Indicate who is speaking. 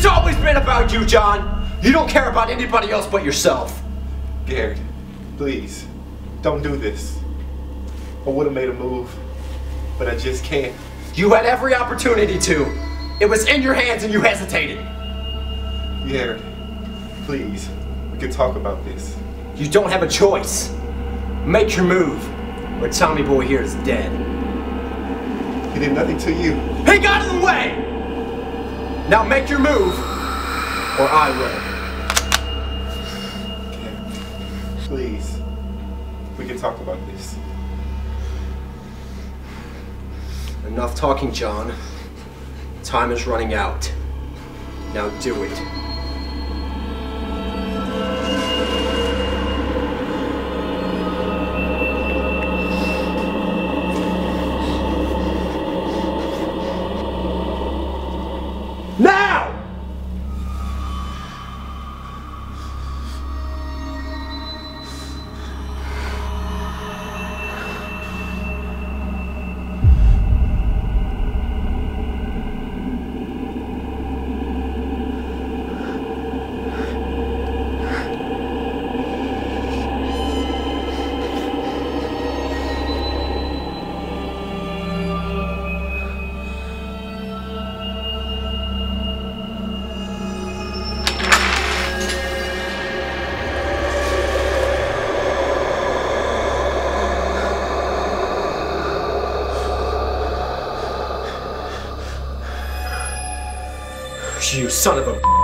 Speaker 1: It's always been about you, John. You don't care about anybody else but yourself.
Speaker 2: Garret, please, don't do this. I would have made a move, but I just can't.
Speaker 1: You had every opportunity to. It was in your hands and you hesitated.
Speaker 2: Garret, please, we can talk about this.
Speaker 1: You don't have a choice. Make your move, or Tommy Boy here is dead.
Speaker 2: He did nothing to you.
Speaker 1: He got in the way! Now make your move, or I will.
Speaker 2: Garret, please, we can talk about this.
Speaker 1: Enough talking, John. Time is running out. Now do it. Now! You son of a